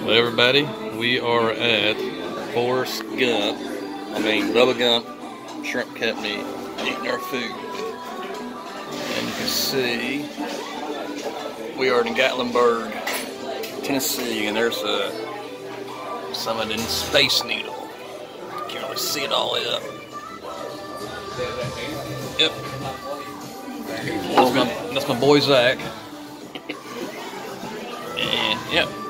Well, everybody, we are at Bubba Gump Shrimp Company, eating our food. And you can see we are in Gatlinburg, Tennessee, and there's some of the Space Needle. Can't really see it all up. Yep. That's my boy Zach. And yep.